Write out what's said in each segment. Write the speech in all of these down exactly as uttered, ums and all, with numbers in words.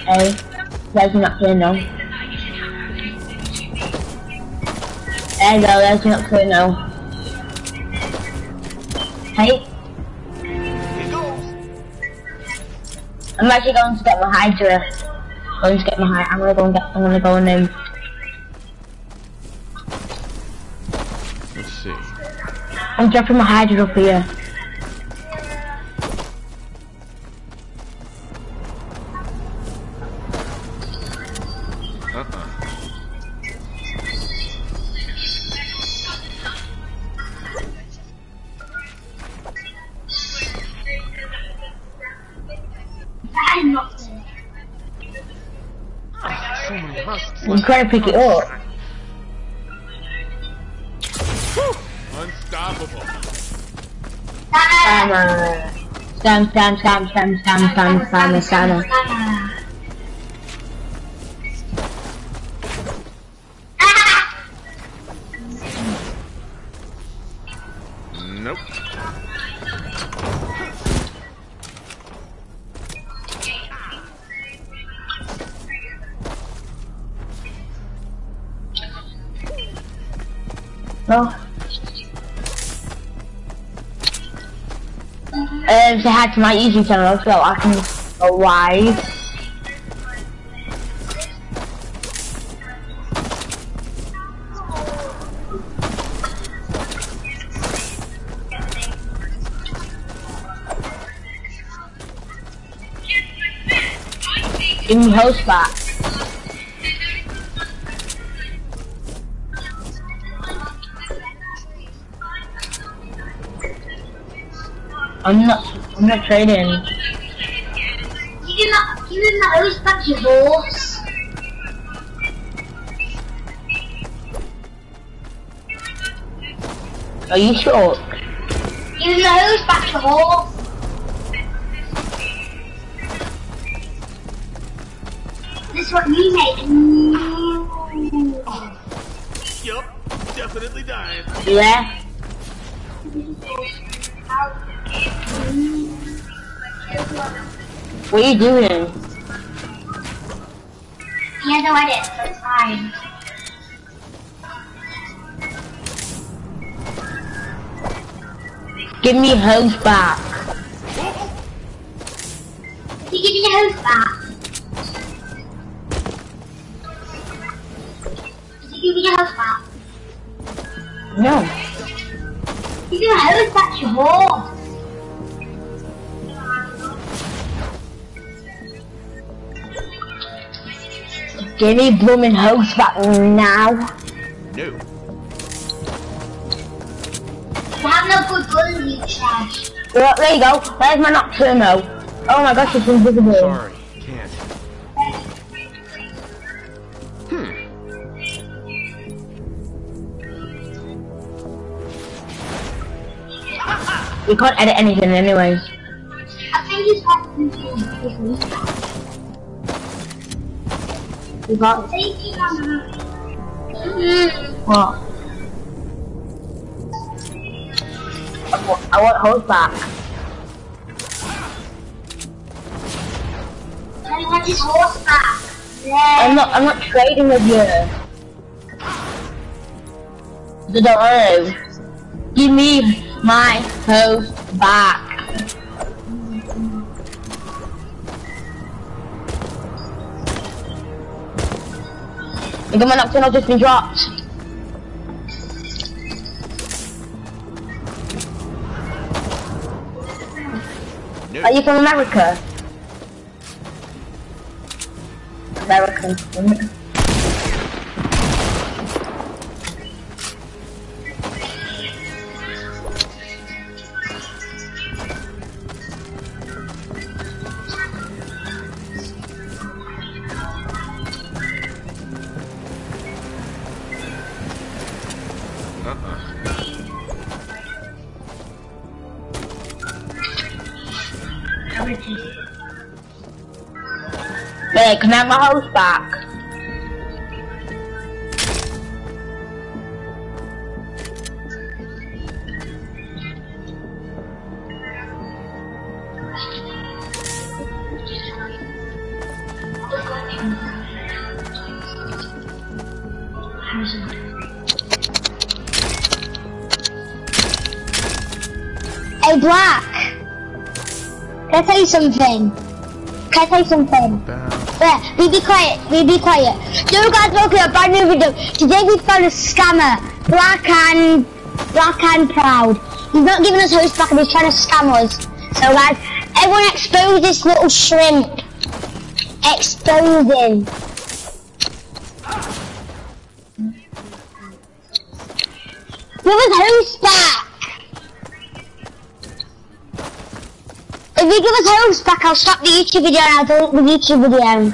Hey, there's not clear now. There you go, there's not clear now. Hey. I'm actually going to get my Hydra. I'm going to get my Hydra. I'm gonna go and get. I'm gonna go and um. Let's see. I'm dropping my Hydra up here. Uh-uh. I'm not there. I'm trying to pick it up. Unstoppable. Scammer. Scam, scam, scam, scam, scam, scam, scammer, scammer. Nope. No. Um, say hi to my YouTube channel so I can go live. Give me host back. I'm not. I'm not trading. You can not. You can not always back your horse. Are you sure? You can always back your horse. This is what you make. Yup. Definitely dying. Yeah. What are you doing? He has no edit, so it's fine. Give me host back. Is he giving your host back? Is he giving your host back? No. He's gonna host back your horse. Give me blooming host back now. No. You have no good guns, you trash. Well, there you go. There's my Nocturno. Oh my gosh, it's invisible. Sorry, can't. Hmm. You can't edit anything anyways. I think he's got something. You got Taking on what? I want, I want host back. I want his horse back. Yeah. I'm not. I'm not trading with you. I don't want to. Give me my host back. Look at my Nocturnal just been dropped. No. Are you from America? American. Uh-uh. Wait, can I have my house back? Hey, Black. Can I tell you something? Can I tell you something? Yeah, be, be quiet, be, be quiet. You guys look at a brand new video. Today we found a scammer. Black and, Black and Proud. He's not giving us host back and he's trying to scam us. So guys, everyone expose this little shrimp. Exposing. Give us host back. If you give us host back, I'll stop the YouTube video and I'll delete the YouTube video.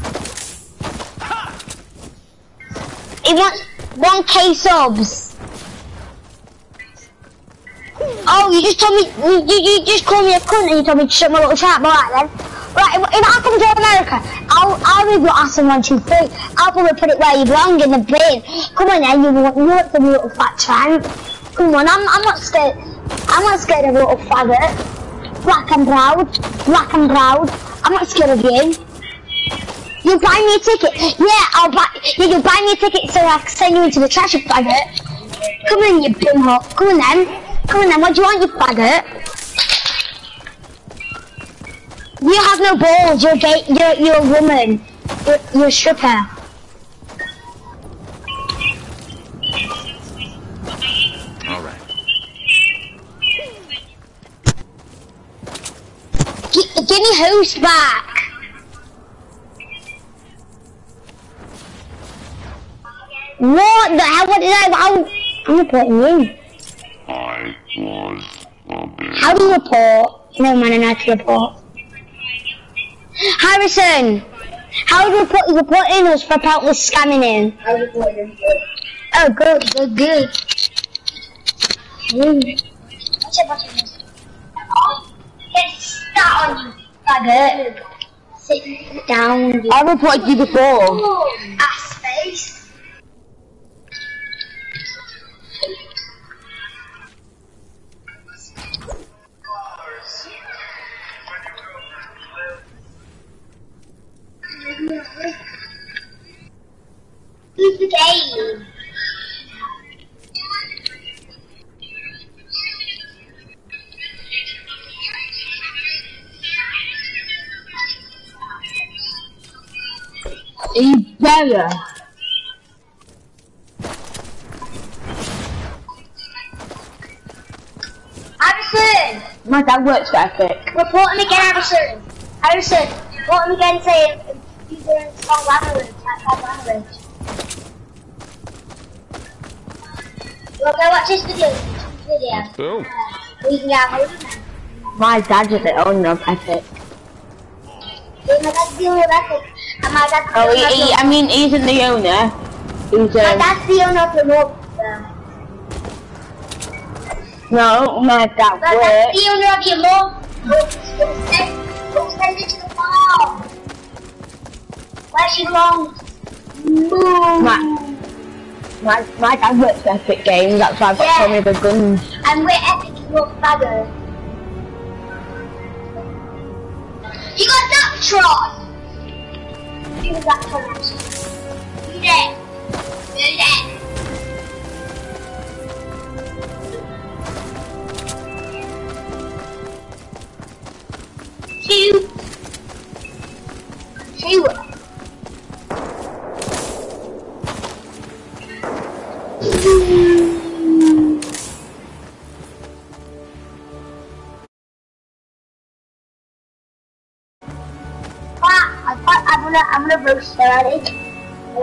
He wants one K subs. Oh, you just told me, you, you, you just called me a cunt and you told me to shut my little trap. Alright then. Right, if, if I come to America, I'll, I'll read your ass in one, two, three. I'll probably put it where you belong, in the bin. Come on then, you want, you want some little fat tramp. Come on, I'm, I'm not scared. I'm not scared of a little faggot. Black and Proud. Black and Proud. I'm not scared of you. You buy me a ticket. Yeah, I'll buy. Yeah, you buy me a ticket so I can send you into the trash, you faggot. Come on, you bin hop. Come on then. Come on then. What do you want, you faggot? You have no balls. You're gay. You're you're a woman. You're, you're a stripper. All right. G give me host back. What the hell? What did I? How? I'm reporting you. I was a bit. How do you report? No man, I know how to report. Harrison, how do you report? You reporting us for apparently scamming him. I reported him. Oh, good, good, good. Mm. What's your button? Oh, get stat on you, faggot. Sit down. I reported you before. Ass face. Who's the game? You better. Harrison! My dad works for Epic. Report him again, Harrison. Harrison, report him again saying he's doing strong language. Strong language. We'll go watch this video. This video. Boom. We can get hold of him. My dad's at the owner of Epic. Yeah, my dad's the owner of Epic. And my dad's the Oh, owner he, of he, the... I mean, he's in the owner. He's, My um, dad's the owner of the road. no, my dad My dad's works. the owner of your mom. Don't send, don't send it to the farm. Where she belongs. Move. My, my, my dad works for Epic Games, that's why I've got Yeah. so many good guns. And we're Epic Rock Fagger. You got Zaptron! You got Zaptron actually. You there? You there? Two. Two. I'm gonna, I'm gonna roast her, Alex. I'm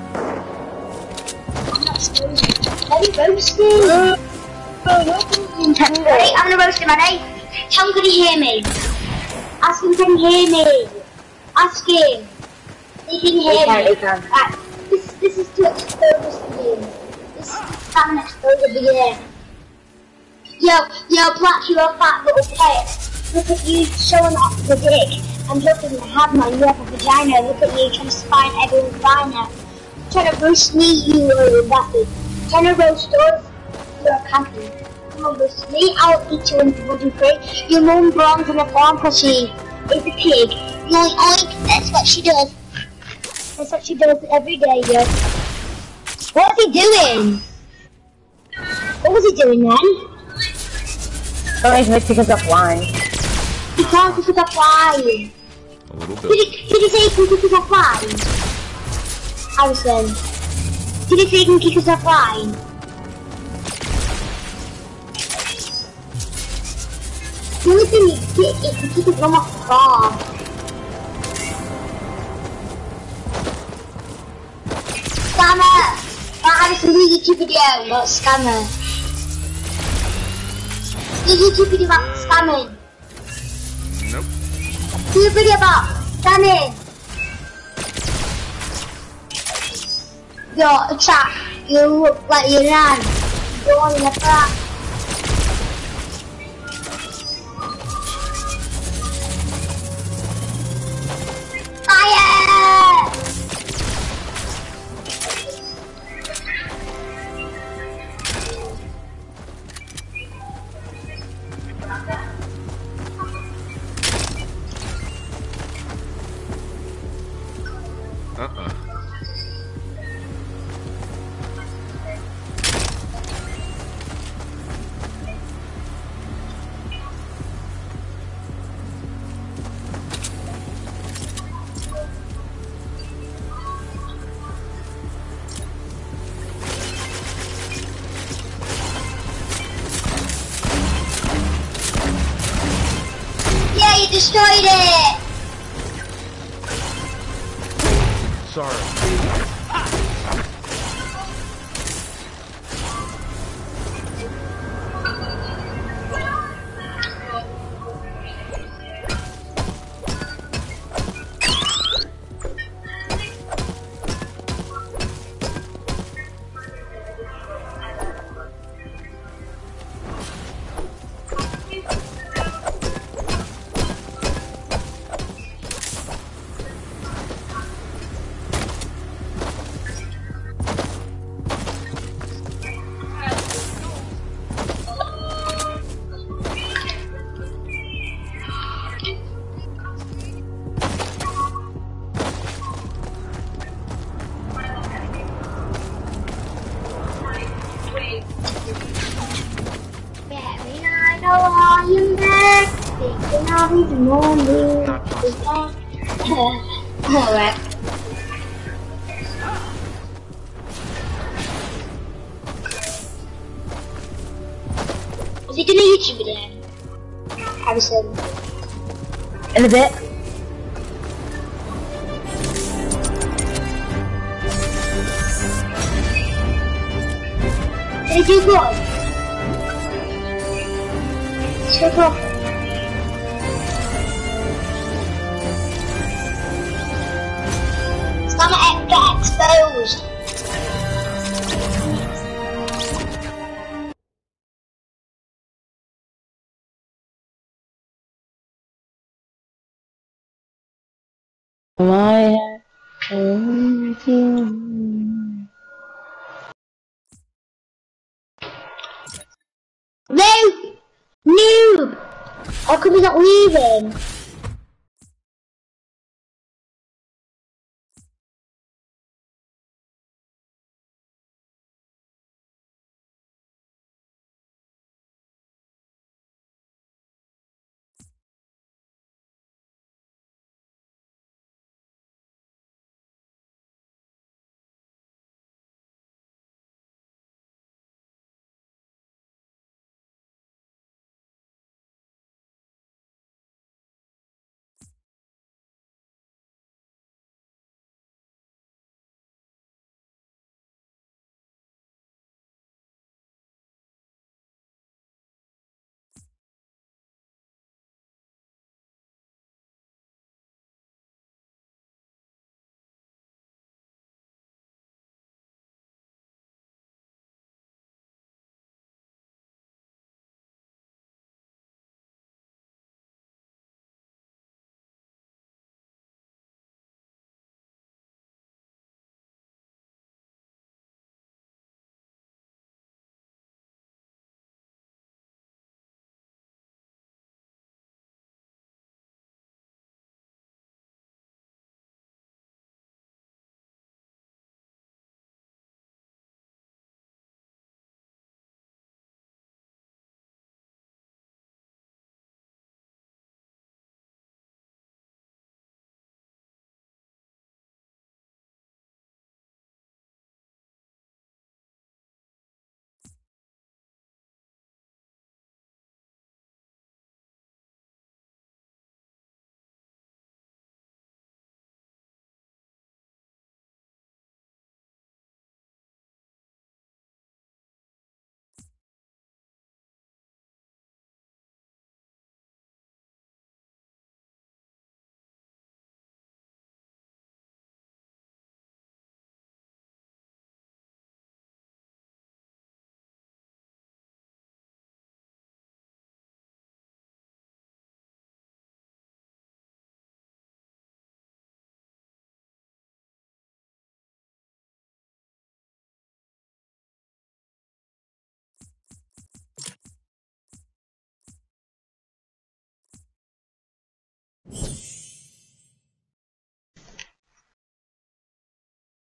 not supposed Let me roast him. Ready? I'm gonna roast him, ready? Tell him, can he hear me? Ask him, can he hear me? Ask him. He can hear He can, me. he can. Right. This, this is to expose the game. This is to have an exposure video. Yo, yo, Black, you're a fat little pet. Look at you showing off the dick. And look at you have my, you have a vagina. Look at you trying to spine everyone's vagina. Trying to roast me, you little bastard. Trying to roast us, you're a cunt. Come on, roast me, I'll eat you in the bloody crate. Your mum belongs in a farm because she is a pig. Oink, oink, that's what she does. That's what she does every day, yo. What's he doing? What was he doing then? Don't make me pick us up line. He can't pick us up flying. A little Did bit. he, did he say he can kick us off flying? Harrison. Did he say he can kick us off flying? The only thing is, he can kick us from off the car. Scammer! Right, Harrison, do a YouTube video, not scammer. Do a YouTube video about scamming. Nope. Do a video about scamming. Yo, chat, you look like you ran. You want in the front. Fire! Uh-uh. Yeah, you destroyed it! Sorry. Baby, I know how you back. Thinking I'll be the morning. Not possible. Alright. Is he doing a YouTube video? Harrison. In a bit. Did he do good? So good. It's gonna get exposed. My No! Noob! How come he's not leaving?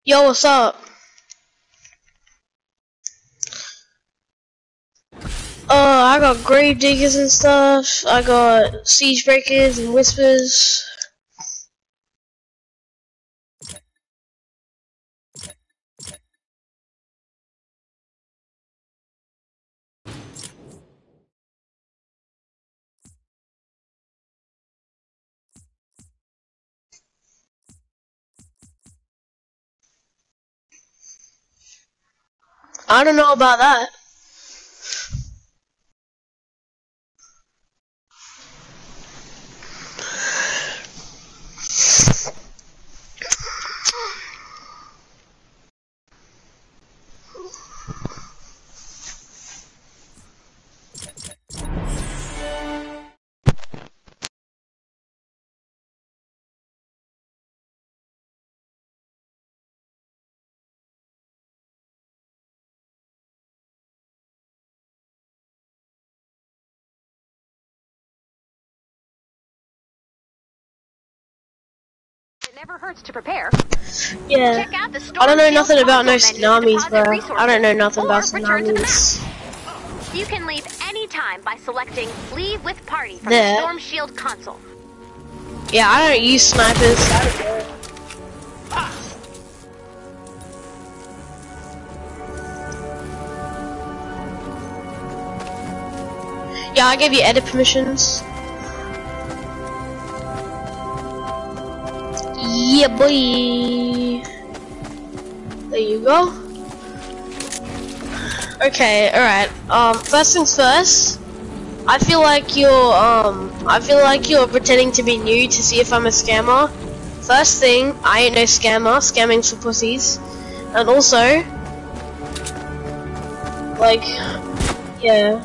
Yo, what's up? Uh, I got grave diggers and stuff. I got siege breakers and whispers. I don't know about that. It never hurts to prepare. Yeah. Check out the I don't know Storm nothing Shield about no console menu to tsunamis, deposit bro. resources, I don't know nothing or about return to the tsunamis. map. You can leave any time by selecting Leave with Party from There. the Storm Shield console. Yeah, I don't use snipers. I don't care. Yeah, I gave you edit permissions. Yeah, boy. There you go. Okay, alright. Um, first things first. I feel like you're, um, I feel like you're pretending to be new to see if I'm a scammer. First thing, I ain't no scammer. Scamming's for pussies. And also, like, yeah.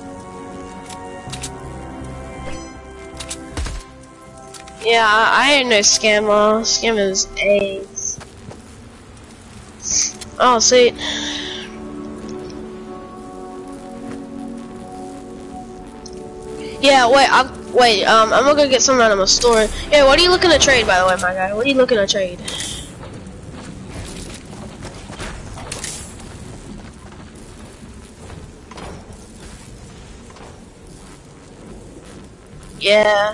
Yeah, I, I ain't no scammer. Scammers AIDS. Oh, sweet. Yeah, wait, I'm, wait, um, I'm gonna go get something out of my store. Yeah, what are you looking to trade, by the way, my guy? What are you looking to trade? Yeah.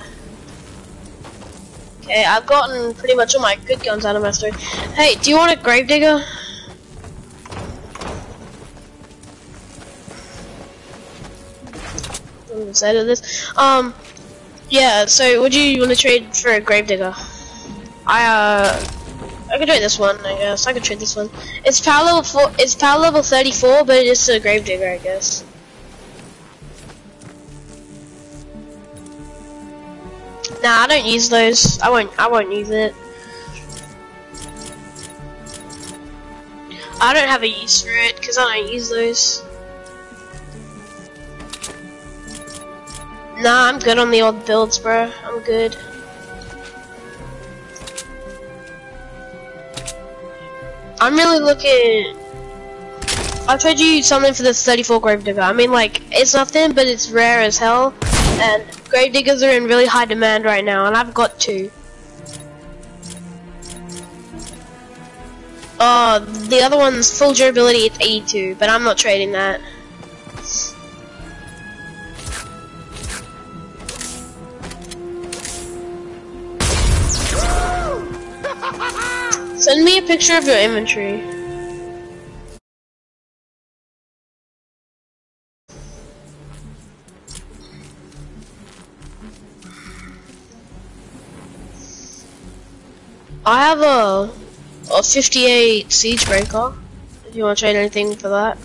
Okay, I've gotten pretty much all my good guns out of my store. Hey, do you want a gravedigger? I'm excited of this. Um, yeah, so would you want to trade for a gravedigger? I, uh, I could trade this one, I guess. I could trade this one. It's power level four, it's power level thirty-four, but it's a gravedigger, I guess. Nah, I don't use those. I won't, I won't use it. I don't have a use for it, because I don't use those. Nah, I'm good on the old builds, bro. I'm good. I'm really looking... I'll trade you something for this thirty-four Gravedigger. I mean, like, it's nothing, but it's rare as hell. And Gravediggers are in really high demand right now, and I've got two. Oh, the other one's full durability, it's eighty-two, but I'm not trading that. Send me a picture of your inventory. I have a a fifty-eight siege breaker. If you want to trade anything for that.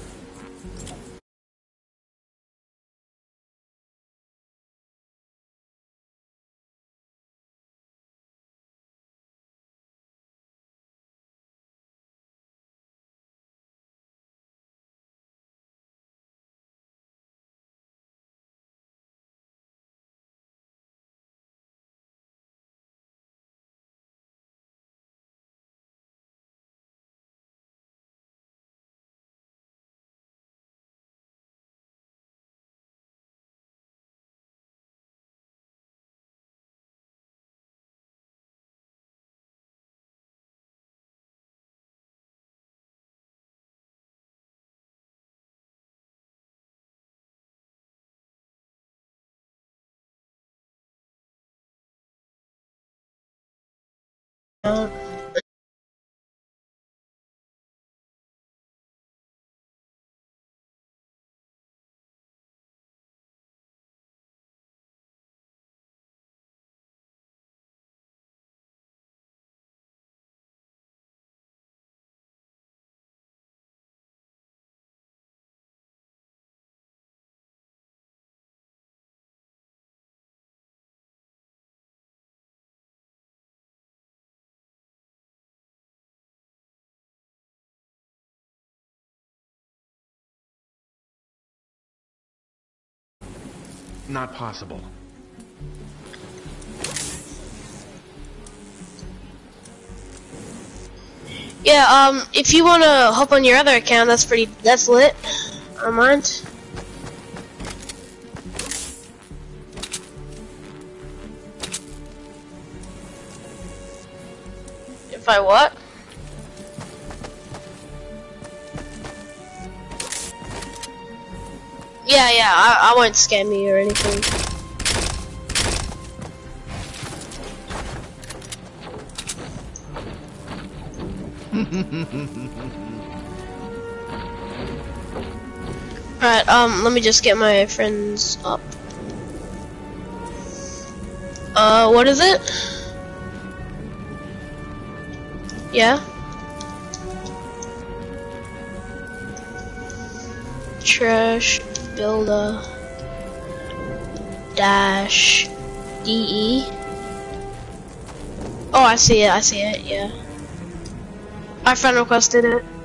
account. Not possible. Yeah, um, if you wanna hop on your other account, that's pretty, that's lit. I don't mind. If I what? Yeah, yeah, I, I won't scam you or anything. Alright, um, let me just get my friends up. Uh, what is it? Yeah? Trash builder dash D E. Oh, I see it, I see it, yeah. My friend requested it.